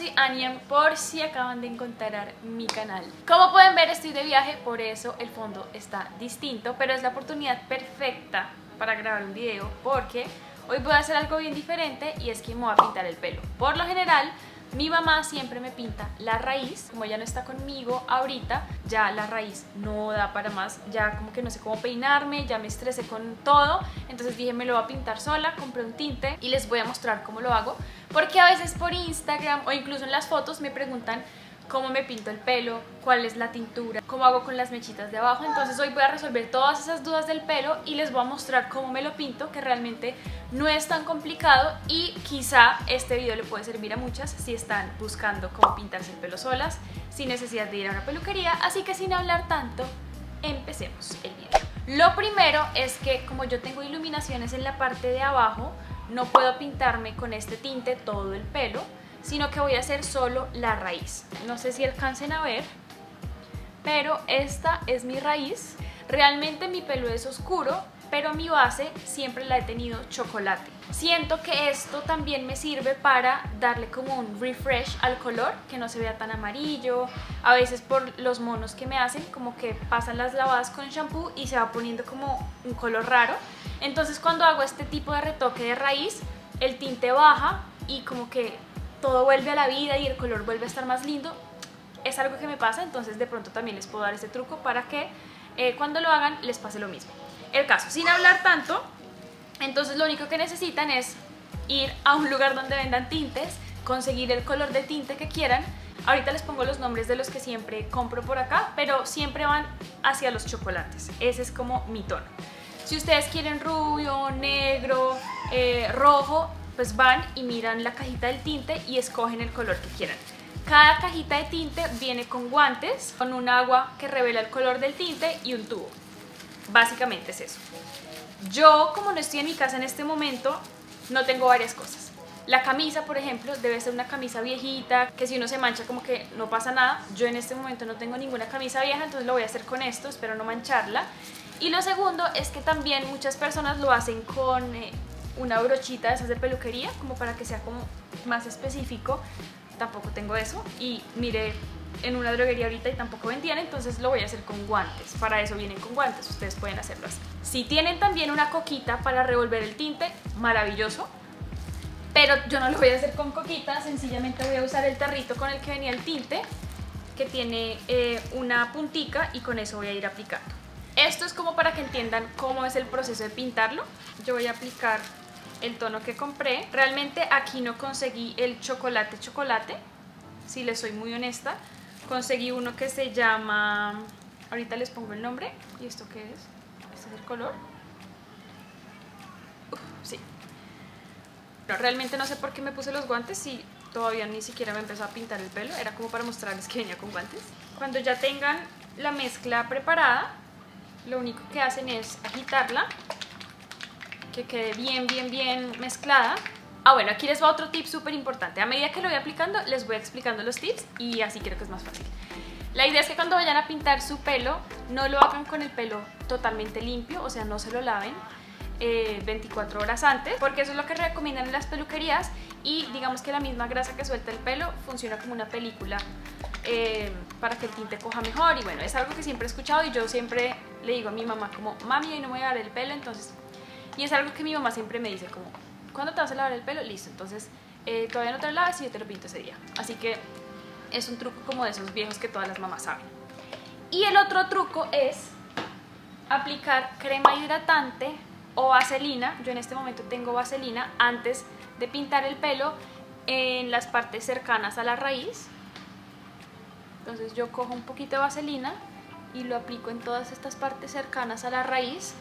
soy Aniam por si acaban de encontrar mi canal. Como pueden ver, estoy de viaje, por eso el fondo está distinto, pero es la oportunidad perfecta para grabar un video porque hoy voy a hacer algo bien diferente y es que me voy a pintar el pelo. Por lo general, mi mamá siempre me pinta la raíz. Como ella no está conmigo ahorita, ya la raíz no da para más, ya como que no sé cómo peinarme, ya me estresé con todo, entonces dije me lo voy a pintar sola, compré un tinte y les voy a mostrar cómo lo hago, porque a veces por Instagram o incluso en las fotos me preguntan cómo me pinto el pelo, cuál es la tintura, cómo hago con las mechitas de abajo. Entonces hoy voy a resolver todas esas dudas del pelo y les voy a mostrar cómo me lo pinto, que realmente no es tan complicado y quizá este video le puede servir a muchas si están buscando cómo pintarse el pelo solas, sin necesidad de ir a una peluquería. Así que sin hablar tanto, empecemos el video. Lo primero es que como yo tengo iluminaciones en la parte de abajo, no puedo pintarme con este tinte todo el pelo, sino que voy a hacer solo la raíz. No sé si alcancen a ver, pero esta es mi raíz. Realmente mi pelo es oscuro, pero mi base siempre la he tenido chocolate. Siento que esto también me sirve para darle como un refresh al color, que no se vea tan amarillo. A veces por los monos que me hacen, como que pasan las lavadas con shampoo y se va poniendo como un color raro. Entonces cuando hago este tipo de retoque de raíz, el tinte baja y como que todo vuelve a la vida y el color vuelve a estar más lindo. Es algo que me pasa, entonces de pronto también les puedo dar este truco para que cuando lo hagan les pase lo mismo. El caso, sin hablar tanto, entonces lo único que necesitan es ir a un lugar donde vendan tintes, conseguir el color de tinte que quieran. Ahorita les pongo los nombres de los que siempre compro por acá, pero siempre van hacia los chocolates. Ese es como mi tono. Si ustedes quieren rubio, negro, rojo, pues van y miran la cajita del tinte y escogen el color que quieran. Cada cajita de tinte viene con guantes, con un agua que revela el color del tinte y un tubo. Básicamente es eso. Yo, como no estoy en mi casa en este momento, no tengo varias cosas. La camisa, por ejemplo, debe ser una camisa viejita, que si uno se mancha como que no pasa nada. Yo en este momento no tengo ninguna camisa vieja, entonces lo voy a hacer con esto, espero no mancharla. Y lo segundo es que también muchas personas lo hacen con una brochita de esas de peluquería, como para que sea como más específico. Tampoco tengo eso y miré en una droguería ahorita y tampoco vendían, entonces lo voy a hacer con guantes. Para eso vienen con guantes, ustedes pueden hacerlo así. Si tienen también una coquita para revolver el tinte, maravilloso, pero yo no lo voy a hacer con coquita, sencillamente voy a usar el tarrito con el que venía el tinte, que tiene una puntica, y con eso voy a ir aplicando. Esto es como para que entiendan cómo es el proceso de pintarlo. Yo voy a aplicar el tono que compré. Realmente aquí no conseguí el chocolate, si les soy muy honesta. Conseguí uno que se llama, ahorita les pongo el nombre. ¿Y esto qué es? ¿Este es el color? Sí. No, realmente no sé por qué me puse los guantes si todavía ni siquiera me empezó a pintar el pelo. Era como para mostrarles que venía con guantes. Cuando ya tengan la mezcla preparada, lo único que hacen es agitarla, que quede bien mezclada. Ah, bueno, aquí les va otro tip súper importante. A medida que lo voy aplicando, les voy explicando los tips y así creo que es más fácil. La idea es que cuando vayan a pintar su pelo, no lo hagan con el pelo totalmente limpio, o sea, no se lo laven 24 horas antes, porque eso es lo que recomiendan en las peluquerías y digamos que la misma grasa que suelta el pelo funciona como una película para que el tinte coja mejor. Y bueno, es algo que siempre he escuchado y yo siempre le digo a mi mamá como, mami, hoy no me voy a lavar el pelo, entonces... Y es algo que mi mamá siempre me dice como, ¿cuándo te vas a lavar el pelo? Listo, entonces todavía no te lo laves y yo te lo pinto ese día. Así que es un truco como de esos viejos que todas las mamás saben. Y el otro truco es aplicar crema hidratante o vaselina. Yo en este momento tengo vaselina antes de pintar el pelo en las partes cercanas a la raíz. Entonces yo cojo un poquito de vaselina y lo aplico en todas estas partes cercanas a la raíz.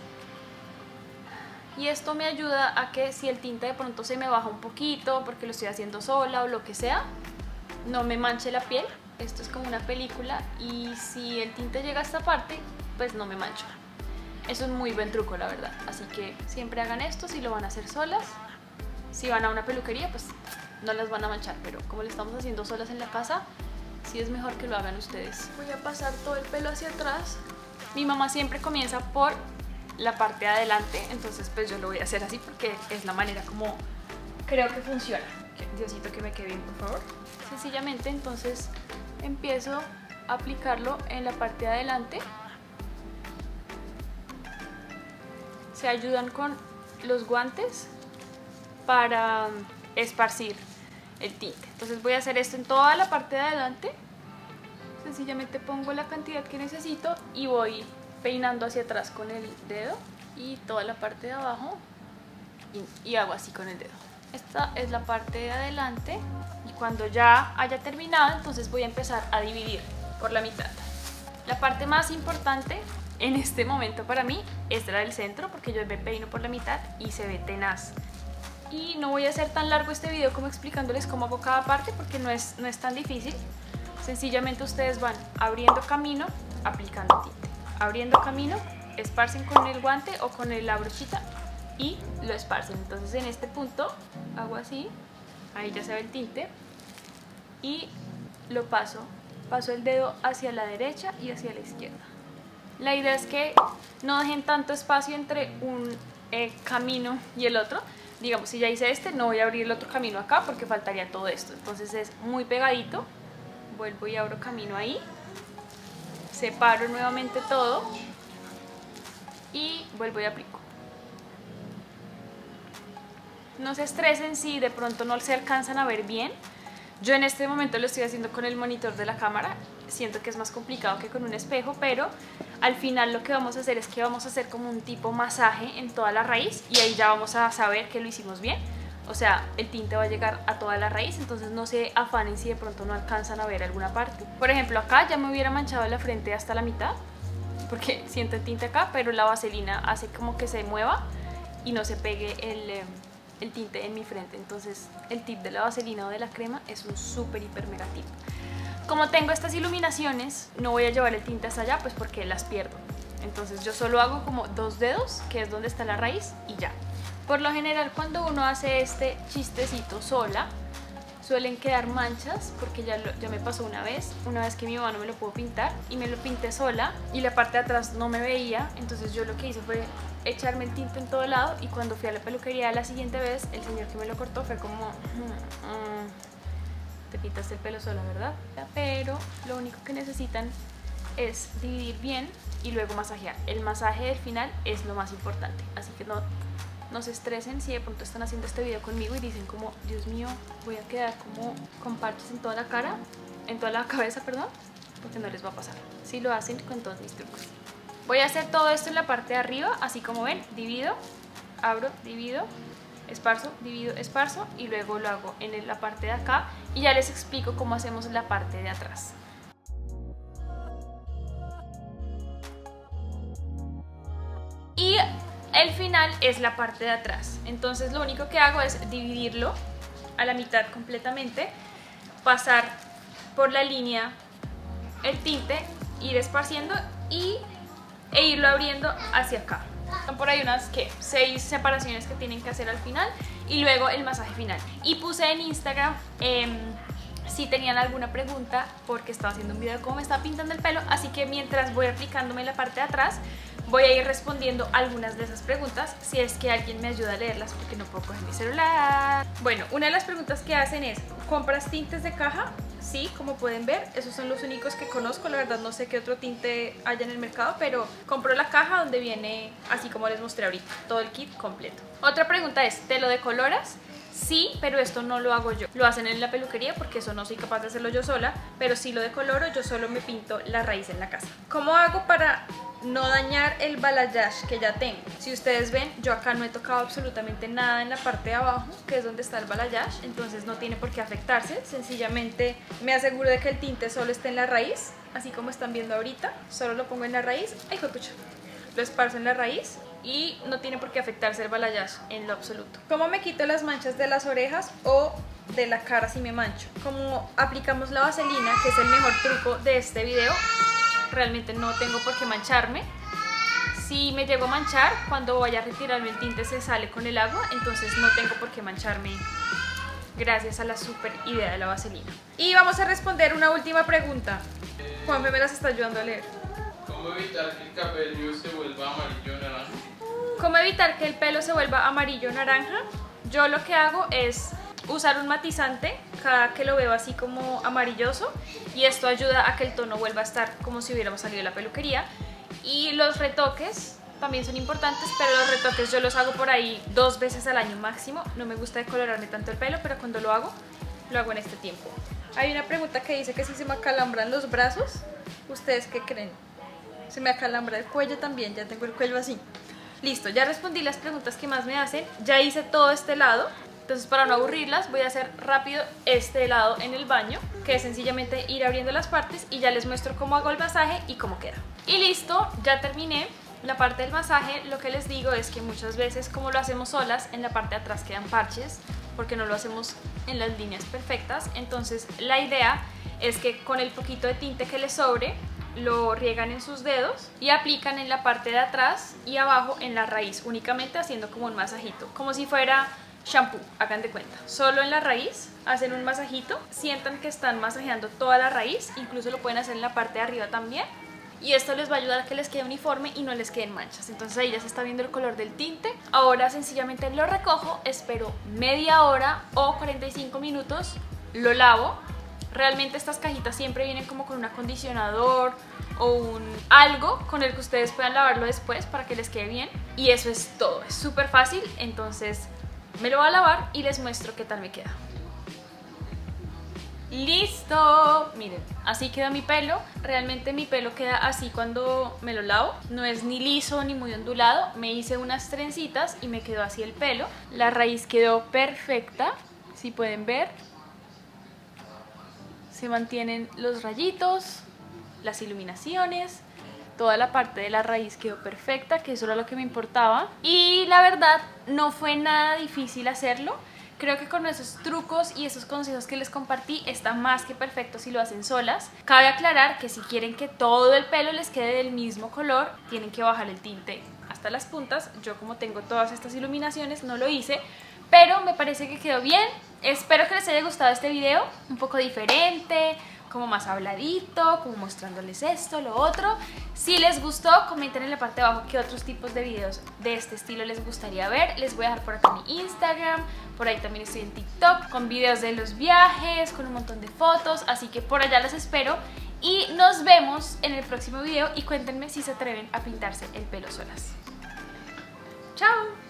Y esto me ayuda a que si el tinte de pronto se me baja un poquito porque lo estoy haciendo sola o lo que sea, no me manche la piel. Esto es como una película y si el tinte llega a esta parte, pues no me mancho. Es un muy buen truco, la verdad. Así que siempre hagan esto si lo van a hacer solas. Si van a una peluquería, pues no las van a manchar, pero como lo estamos haciendo solas en la casa, sí es mejor que lo hagan ustedes. Voy a pasar todo el pelo hacia atrás. Mi mamá siempre comienza por la parte de adelante, entonces pues yo lo voy a hacer así porque es la manera como creo que funciona. Diosito, que me quede bien, por favor. Sencillamente entonces empiezo a aplicarlo en la parte de adelante. Se ayudan con los guantes para esparcir el tinte. Entonces voy a hacer esto en toda la parte de adelante. Sencillamente pongo la cantidad que necesito y voy peinando hacia atrás con el dedo y toda la parte de abajo y hago así con el dedo. Esta es la parte de adelante y cuando ya haya terminado, entonces voy a empezar a dividir por la mitad. La parte más importante en este momento para mí es la del centro, porque yo me peino por la mitad y se ve tenaz. Y no voy a hacer tan largo este video como explicándoles cómo hago cada parte, porque no es tan difícil. Sencillamente ustedes van abriendo camino, aplicando tinte. Abriendo camino, esparcen con el guante o con la brochita y lo esparcen. Entonces en este punto hago así, ahí ya se ve el tinte y lo paso el dedo hacia la derecha y hacia la izquierda. La idea es que no dejen tanto espacio entre un camino y el otro. Digamos, si ya hice este, no voy a abrir el otro camino acá porque faltaría todo esto. Entonces es muy pegadito. Vuelvo y abro camino ahí. Separo nuevamente todo y vuelvo y aplico. No se estresen si de pronto no se alcanzan a ver bien. Yo en este momento lo estoy haciendo con el monitor de la cámara. Siento que es más complicado que con un espejo, pero al final lo que vamos a hacer es que vamos a hacer como un tipo masaje en toda la raíz y ahí ya vamos a saber que lo hicimos bien. O sea, el tinte va a llegar a toda la raíz, entonces no se afanen si de pronto no alcanzan a ver alguna parte. Por ejemplo, acá ya me hubiera manchado la frente hasta la mitad, porque siento el tinte acá, pero la vaselina hace como que se mueva y no se pegue el tinte en mi frente. Entonces el tip de la vaselina o de la crema es un súper hiper mega tip. Como tengo estas iluminaciones, no voy a llevar el tinte hasta allá, pues porque las pierdo. Entonces yo solo hago como 2 dedos, que es donde está la raíz, y ya. Por lo general, cuando uno hace este chistecito sola, suelen quedar manchas, porque ya me pasó una vez que mi mamá no me lo pudo pintar, y me lo pinté sola, y la parte de atrás no me veía. Entonces yo lo que hice fue echarme el tinte en todo lado, y cuando fui a la peluquería la siguiente vez, el señor que me lo cortó fue como... te pintaste el pelo sola, ¿verdad? Pero lo único que necesitan es dividir bien y luego masajear. El masaje del final es lo más importante, así que no se estresen si de pronto están haciendo este video conmigo y dicen como, Dios mío, voy a quedar como con parches en toda la cara, en toda la cabeza, perdón, porque no les va a pasar si lo hacen con todos mis trucos. Voy a hacer todo esto en la parte de arriba, así como ven, divido, abro, divido, esparzo, divido, esparzo, y luego lo hago en la parte de acá y ya les explico cómo hacemos la parte de atrás. Y el final es la parte de atrás. Entonces lo único que hago es dividirlo a la mitad completamente, pasar por la línea el tinte, ir esparciendo e irlo abriendo hacia acá. Son por ahí unas 6 separaciones que tienen que hacer al final y luego el masaje final. Y puse en Instagram si tenían alguna pregunta, porque estaba haciendo un video de cómo me estaba pintando el pelo, así que mientras voy aplicándome la parte de atrás voy a ir respondiendo algunas de esas preguntas, si es que alguien me ayuda a leerlas porque no puedo coger mi celular. Bueno, una de las preguntas que hacen es, ¿compras tintes de caja? Sí, como pueden ver, esos son los únicos que conozco. La verdad no sé qué otro tinte haya en el mercado, pero compro la caja donde viene, así como les mostré ahorita, todo el kit completo. Otra pregunta es, ¿te lo decoloras? Sí, pero esto no lo hago yo. Lo hacen en la peluquería porque eso no soy capaz de hacerlo yo sola, pero sí lo decoloro, yo solo me pinto la raíz en la casa. ¿Cómo hago para no dañar el balayage que ya tengo? Si ustedes ven, yo acá no he tocado absolutamente nada en la parte de abajo, que es donde está el balayage, entonces no tiene por qué afectarse. Sencillamente me aseguro de que el tinte solo esté en la raíz, así como están viendo ahorita. Solo lo pongo en la raíz, ¡ay, juepucha! Lo esparzo en la raíz y no tiene por qué afectarse el balayage en lo absoluto. ¿Cómo me quito las manchas de las orejas o de la cara si me mancho? Como aplicamos la vaselina, que es el mejor truco de este video, realmente no tengo por qué mancharme. Si me llego a manchar, cuando vaya a retirarme el tinte se sale con el agua, entonces no tengo por qué mancharme gracias a la super idea de la vaselina. Y vamos a responder una última pregunta. Juanfe me las está ayudando a leer. ¿Cómo evitar que el cabello se vuelva amarillo o naranja? ¿Cómo evitar que el pelo se vuelva amarillo o naranja? yo lo que hago es usar un matizante cada que lo veo así como amarilloso, y esto ayuda a que el tono vuelva a estar como si hubiéramos salido de la peluquería. Y los retoques también son importantes, pero los retoques yo los hago por ahí 2 veces al año máximo. No me gusta decolorarme tanto el pelo, pero cuando lo hago en este tiempo. Hay una pregunta que dice que si se me acalambran los brazos. ¿Ustedes qué creen? Se me acalambra el cuello también, ya tengo el cuello así. Listo, ya respondí las preguntas que más me hacen, ya hice todo este lado. Entonces, para no aburrirlas, voy a hacer rápido este lado en el baño, que es sencillamente ir abriendo las partes, y ya les muestro cómo hago el masaje y cómo queda. Y listo, ya terminé la parte del masaje. Lo que les digo es que muchas veces, como lo hacemos solas, en la parte de atrás quedan parches, porque no lo hacemos en las líneas perfectas. Entonces, la idea es que con el poquito de tinte que les sobre, lo riegan en sus dedos y aplican en la parte de atrás y abajo en la raíz, únicamente haciendo como un masajito, como si fuera shampoo, hagan de cuenta. Solo en la raíz hacen un masajito, sientan que están masajeando toda la raíz, incluso lo pueden hacer en la parte de arriba también, y esto les va a ayudar a que les quede uniforme y no les queden manchas. Entonces ahí ya se está viendo el color del tinte. Ahora sencillamente lo recojo, espero media hora o 45 minutos, lo lavo. Realmente estas cajitas siempre vienen como con un acondicionador o algo con el que ustedes puedan lavarlo después para que les quede bien, y eso es todo, es súper fácil. Entonces me lo voy a lavar y les muestro qué tal me queda. ¡Listo! Miren, así queda mi pelo. Realmente mi pelo queda así cuando me lo lavo. No es ni liso ni muy ondulado. Me hice unas trencitas y me quedó así el pelo. La raíz quedó perfecta, si pueden ver. Se mantienen los rayitos, las iluminaciones. Toda la parte de la raíz quedó perfecta, que eso era lo que me importaba. Y la verdad, no fue nada difícil hacerlo. Creo que con esos trucos y esos consejos que les compartí está más que perfecto si lo hacen solas. Cabe aclarar que si quieren que todo el pelo les quede del mismo color, tienen que bajar el tinte hasta las puntas. Yo, como tengo todas estas iluminaciones, no lo hice, pero me parece que quedó bien. Espero que les haya gustado este video, un poco diferente, como más habladito, como mostrándoles esto, lo otro. Si les gustó, comenten en la parte de abajo qué otros tipos de videos de este estilo les gustaría ver. Les voy a dejar por acá mi Instagram, por ahí también estoy en TikTok con videos de los viajes, con un montón de fotos, así que por allá los espero. Y nos vemos en el próximo video, y cuéntenme si se atreven a pintarse el pelo solas. ¡Chao!